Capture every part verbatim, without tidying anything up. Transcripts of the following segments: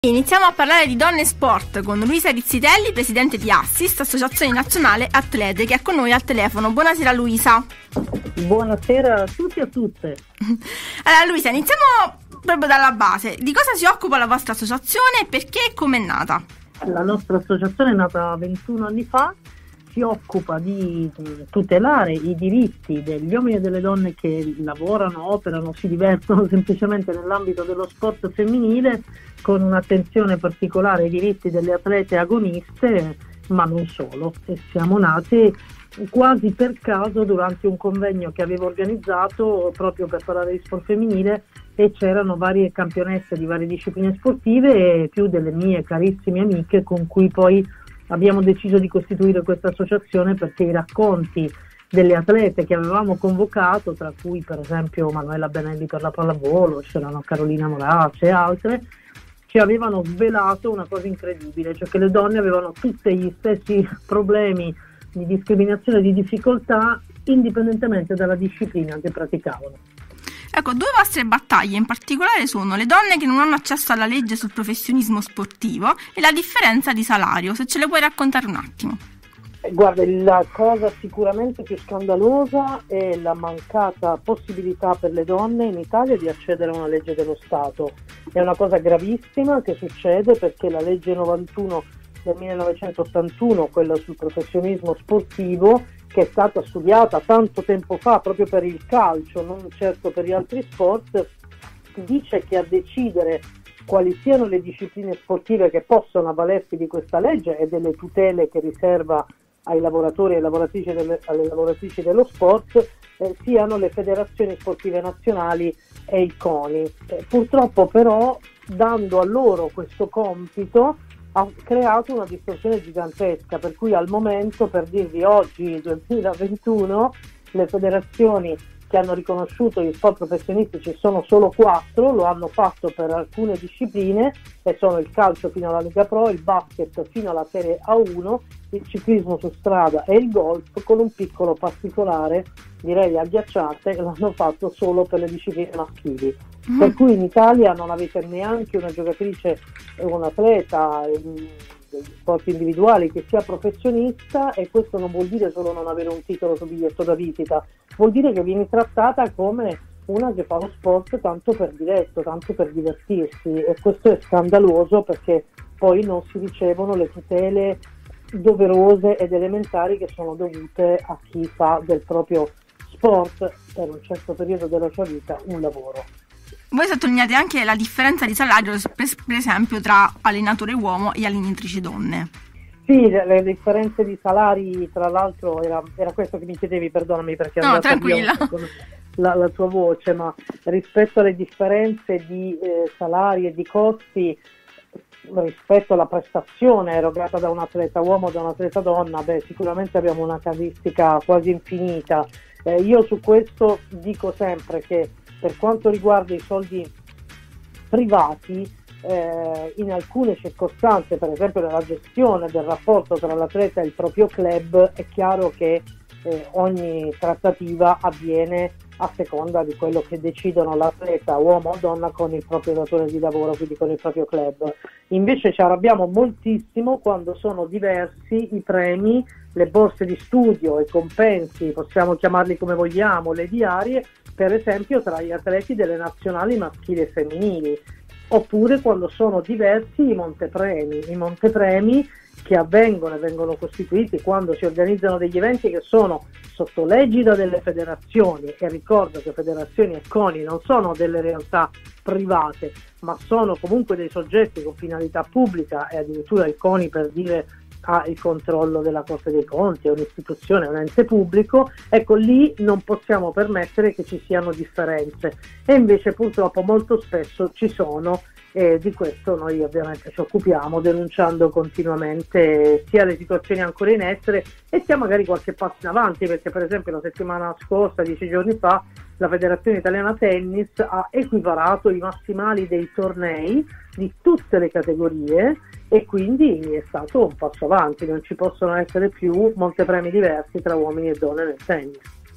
Iniziamo a parlare di donne e sport con Luisa Rizzitelli, presidente di Assist, Associazione Nazionale Atlete, che è con noi al telefono. Buonasera Luisa. Buonasera a tutti e a tutte. Allora Luisa, iniziamo proprio dalla base. Di cosa si occupa la vostra associazione, perché e come è nata? La nostra associazione è nata ventuno anni fa, si occupa di tutelare i diritti degli uomini e delle donne che lavorano, operano, si divertono semplicemente nell'ambito dello sport femminile, con un'attenzione particolare ai diritti delle atlete agoniste, ma non solo. E siamo nati quasi per caso durante un convegno che avevo organizzato proprio per parlare di sport femminile, e c'erano varie campionesse di varie discipline sportive e più delle mie carissime amiche con cui poi abbiamo deciso di costituire questa associazione, perché i racconti delle atlete che avevamo convocato, tra cui per esempio Manuela Benelli per la pallavolo, c'erano Carolina Morace e altre, ci avevano svelato una cosa incredibile, cioè che le donne avevano tutti gli stessi problemi di discriminazione e di difficoltà indipendentemente dalla disciplina che praticavano. Ecco, due vostre battaglie in particolare sono le donne che non hanno accesso alla legge sul professionismo sportivo e la differenza di salario. Se ce le puoi raccontare un attimo. Guarda, la cosa sicuramente più scandalosa è la mancata possibilità per le donne in Italia di accedere a una legge dello Stato. È una cosa gravissima che succede perché la legge novantuno del millenovecentottantuno, quella sul professionismo sportivo, che è stata studiata tanto tempo fa proprio per il calcio, non certo per gli altri sport, dice che a decidere quali siano le discipline sportive che possono avvalersi di questa legge e delle tutele che riserva ai lavoratori e alle lavoratrici, delle, alle lavoratrici dello sport, eh, siano le federazioni sportive nazionali e i CONI. Eh, purtroppo però, dando a loro questo compito, ha creato una distorsione gigantesca, per cui al momento, per dirvi oggi duemilaventuno, le federazioni che hanno riconosciuto gli sport professionistici sono solo quattro, lo hanno fatto per alcune discipline e sono il calcio fino alla Lega Pro, il basket fino alla Serie A uno, il ciclismo su strada e il golf, con un piccolo particolare, direi agghiacciante, che l'hanno fatto solo per le discipline maschili. Mm. Per cui in Italia non avete neanche una giocatrice o un atleta degli sport individuali che sia professionista, e questo non vuol dire solo non avere un titolo sul biglietto da visita, vuol dire che vieni trattata come una che fa lo sport tanto per diletto, tanto per divertirsi, e questo è scandaloso perché poi non si ricevono le tutele doverose ed elementari che sono dovute a chi fa del proprio sport per un certo periodo della sua vita un lavoro. Voi sottolineate anche la differenza di salario, per esempio, tra allenatore uomo e allenatrici donne. Sì, le, le differenze di salari, tra l'altro, era, era questo che mi chiedevi, perdonami perché no, tranquilla. La, la tua voce, ma rispetto alle differenze di eh, salari e di costi, rispetto alla prestazione erogata da un atleta uomo o da un atleta donna, beh, sicuramente abbiamo una casistica quasi infinita. Eh, io su questo dico sempre che per quanto riguarda i soldi privati, eh, in alcune circostanze, per esempio nella gestione del rapporto tra l'atleta e il proprio club, è chiaro che eh, ogni trattativa avviene a seconda di quello che decidono l'atleta, uomo o donna, con il proprio datore di lavoro, quindi con il proprio club. Invece ci arrabbiamo moltissimo quando sono diversi i premi, le borse di studio, i compensi, possiamo chiamarli come vogliamo, le diarie, per esempio tra gli atleti delle nazionali maschili e femminili, oppure quando sono diversi i montepremi, i montepremi che avvengono e vengono costituiti quando si organizzano degli eventi che sono sotto l'egida delle federazioni, e ricordo che federazioni e CONI non sono delle realtà private, ma sono comunque dei soggetti con finalità pubblica, e addirittura il CONI, per dire, ha il controllo della Corte dei Conti, è un'istituzione, un ente pubblico. Ecco, lì non possiamo permettere che ci siano differenze, e invece purtroppo molto spesso ci sono, e di questo noi ovviamente ci occupiamo, denunciando continuamente sia le situazioni ancora in essere e sia magari qualche passo in avanti, perché per esempio la settimana scorsa, dieci giorni fa, la Federazione Italiana Tennis ha equiparato i massimali dei tornei di tutte le categorie, e quindi è stato un passo avanti. Non ci possono essere più montepremi diversi tra uomini e donne nel tennis.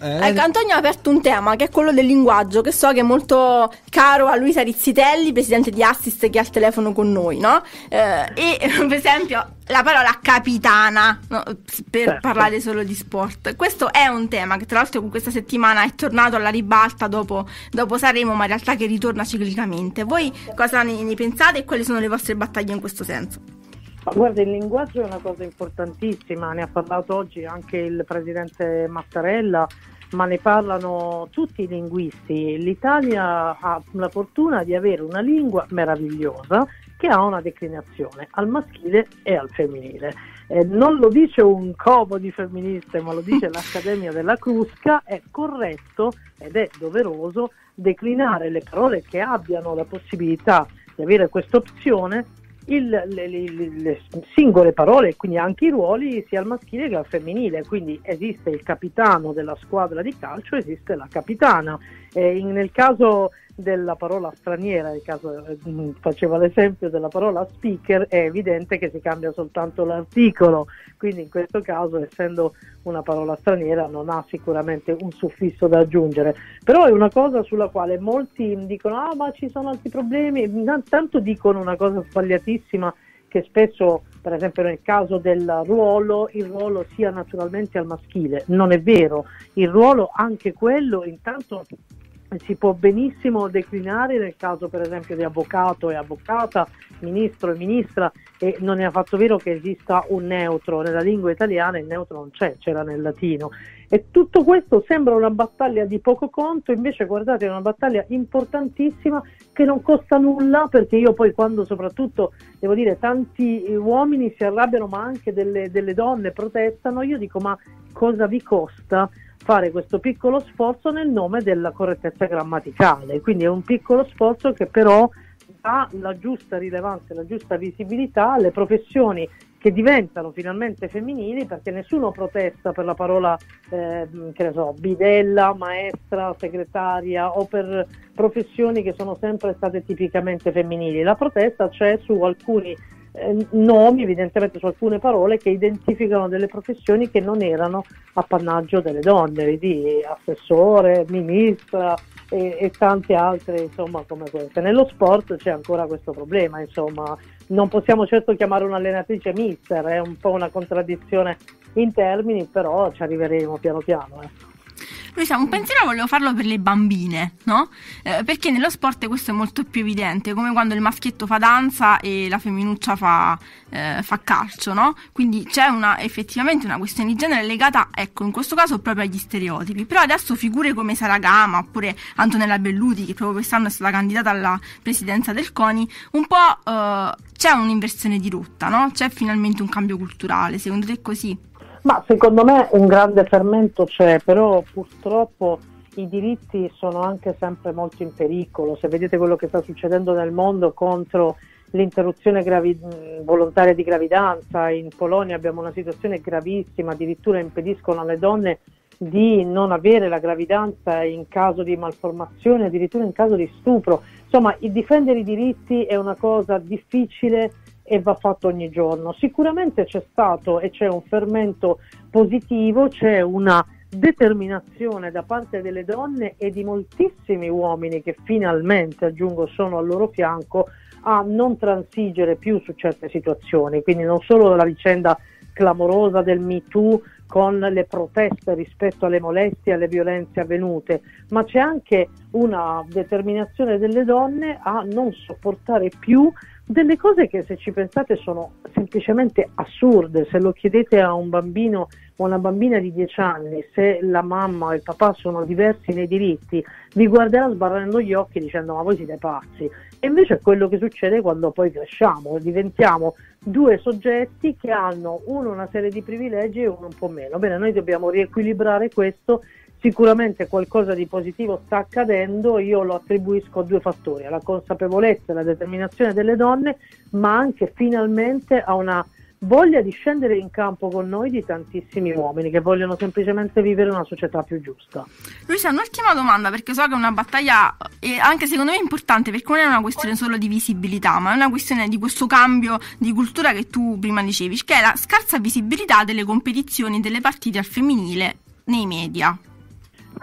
Eh? Ecco, Antonio ha aperto un tema che è quello del linguaggio, che so che è molto caro a Luisa Rizzitelli, presidente di Assist, che è al telefono con noi, no? Eh, e per esempio la parola capitana, no? Per certo. parlare solo di sport. Questo è un tema che tra l'altro questa settimana è tornato alla ribalta dopo, dopo Sanremo, ma in realtà che ritorna ciclicamente. Voi cosa ne, ne pensate e quali sono le vostre battaglie in questo senso? Ma guarda, il linguaggio è una cosa importantissima, ne ha parlato oggi anche il presidente Mattarella, ma ne parlano tutti i linguisti. L'Italia ha la fortuna di avere una lingua meravigliosa che ha una declinazione al maschile e al femminile. Eh, non lo dice un covo di femministe, ma lo dice l'Accademia della Crusca. È corretto ed è doveroso declinare le parole che abbiano la possibilità di avere questa opzione, Il, le, le, le singole parole, quindi anche i ruoli, sia al maschile che al femminile. Quindi esiste il capitano della squadra di calcio, esiste la capitana. Eh, in, nel caso della parola straniera, nel caso eh, faceva l'esempio della parola speaker, è evidente che si cambia soltanto l'articolo, quindi in questo caso, essendo una parola straniera, non ha sicuramente un suffisso da aggiungere, però è una cosa sulla quale molti dicono ah ma ci sono altri problemi, tanto dicono una cosa sbagliatissima, che spesso per esempio nel caso del ruolo, il ruolo sia naturalmente al maschile. Non è vero, il ruolo anche quello intanto si può benissimo declinare nel caso per esempio di avvocato e avvocata, ministro e ministra, e non è affatto vero che esista un neutro. Nella lingua italiana il neutro non c'è, c'era nel latino, e tutto questo sembra una battaglia di poco conto, invece guardate è una battaglia importantissima che non costa nulla, perché io poi quando soprattutto devo dire tanti uomini si arrabbiano ma anche delle, delle donne protestano, io dico ma cosa vi costa fare questo piccolo sforzo nel nome della correttezza grammaticale? Quindi è un piccolo sforzo che però dà la giusta rilevanza e la giusta visibilità alle professioni che diventano finalmente femminili, perché nessuno protesta per la parola eh, che ne so, bidella, maestra, segretaria, o per professioni che sono sempre state tipicamente femminili. La protesta c'è su alcuni eh, nomi, evidentemente su alcune parole che identificano delle professioni che non erano appannaggio delle donne, vedi, assessore, ministra e, e tante altre insomma come queste. Nello sport c'è ancora questo problema, insomma non possiamo certo chiamare un'allenatrice mister, è un po' una contraddizione in termini, però ci arriveremo piano piano. Eh. Luisa, un pensiero volevo farlo per le bambine, no? Eh, perché nello sport questo è molto più evidente, come quando il maschietto fa danza e la femminuccia fa, eh, fa calcio, no? Quindi c'è una, effettivamente una questione di genere legata, ecco, in questo caso proprio agli stereotipi. Però adesso figure come Sara Gama oppure Antonella Belluti, che proprio quest'anno è stata candidata alla presidenza del CONI, un po' eh, c'è un'inversione di rotta, no? C'è finalmente un cambio culturale, secondo te è così? Ma secondo me un grande fermento c'è, però purtroppo i diritti sono anche sempre molto in pericolo. Se vedete quello che sta succedendo nel mondo contro l'interruzione gravi- volontaria di gravidanza, in Polonia abbiamo una situazione gravissima, addirittura impediscono alle donne di non avere la gravidanza in caso di malformazione, addirittura in caso di stupro. Insomma, il difendere i diritti è una cosa difficile e va fatto ogni giorno. Sicuramente c'è stato e c'è un fermento positivo, c'è una determinazione da parte delle donne e di moltissimi uomini che finalmente, aggiungo, sono al loro fianco a non transigere più su certe situazioni. Quindi non solo la vicenda clamorosa del Me Too con le proteste rispetto alle molestie e alle violenze avvenute, ma c'è anche una determinazione delle donne a non sopportare più delle cose che, se ci pensate, sono semplicemente assurde. Se lo chiedete a un bambino o una bambina di dieci anni, se la mamma o il papà sono diversi nei diritti, vi guarderà sbarrando gli occhi dicendo ma voi siete pazzi. E invece è quello che succede quando poi cresciamo, diventiamo due soggetti che hanno uno una serie di privilegi e uno un po' meno. Bene, noi dobbiamo riequilibrare questo. Sicuramente qualcosa di positivo sta accadendo, io lo attribuisco a due fattori: alla consapevolezza e alla determinazione delle donne, ma anche finalmente a una voglia di scendere in campo con noi di tantissimi uomini che vogliono semplicemente vivere una società più giusta. Luisa, un'ultima domanda, perché so che è una battaglia e anche secondo me importante, perché non è una questione solo di visibilità, ma è una questione di questo cambio di cultura che tu prima dicevi, che è la scarsa visibilità delle competizioni delle partite al femminile nei media.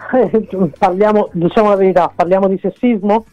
parliamo, diciamo la verità, parliamo di sessismo?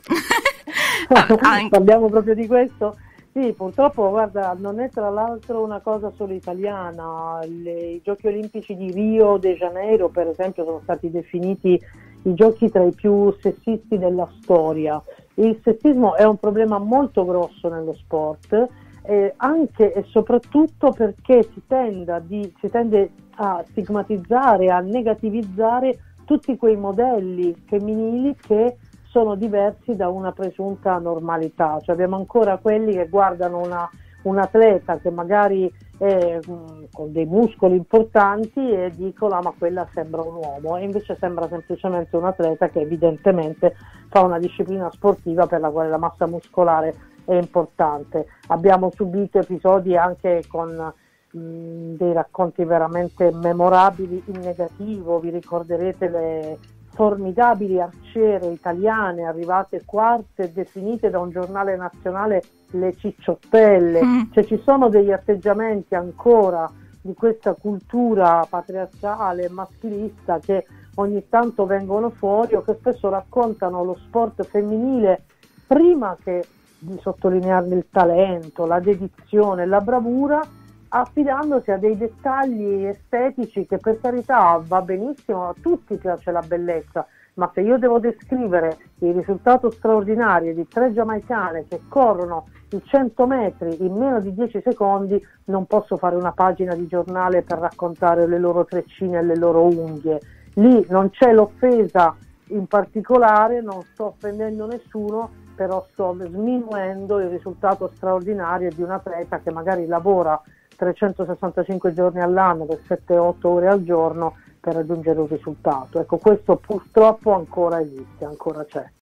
Parliamo proprio di questo? Sì, purtroppo, guarda, non è tra l'altro una cosa solo italiana. Le, i Giochi Olimpici di Rio de Janeiro, per esempio, sono stati definiti i giochi tra i più sessisti della storia. Il sessismo è un problema molto grosso nello sport, eh, anche e soprattutto perché si, tenda di, si tende a stigmatizzare, a negativizzare tutti quei modelli femminili che sono diversi da una presunta normalità. Cioè abbiamo ancora quelli che guardano una, un atleta che magari è mh, con dei muscoli importanti e dicono ah, ma quella sembra un uomo, e invece sembra semplicemente un atleta che evidentemente fa una disciplina sportiva per la quale la massa muscolare è importante. Abbiamo subito episodi anche con mh, dei racconti veramente memorabili in negativo. Vi ricorderete le formidabili arciere italiane arrivate quarte, definite da un giornale nazionale le cicciottelle. Mm. Cioè ci sono degli atteggiamenti ancora di questa cultura patriarcale e maschilista che ogni tanto vengono fuori o che spesso raccontano lo sport femminile prima che di sottolinearne il talento, la dedizione, la bravura, affidandosi a dei dettagli estetici che per carità va benissimo, a tutti piace la bellezza, ma se io devo descrivere il risultato straordinario di tre giamaicane che corrono i cento metri in meno di dieci secondi, non posso fare una pagina di giornale per raccontare le loro treccine e le loro unghie. Lì non c'è l'offesa in particolare, non sto offendendo nessuno, però sto sminuendo il risultato straordinario di un atleta che magari lavora trecentosessantacinque giorni all'anno per sette otto ore al giorno per raggiungere un risultato. Ecco, questo purtroppo ancora esiste, ancora c'è.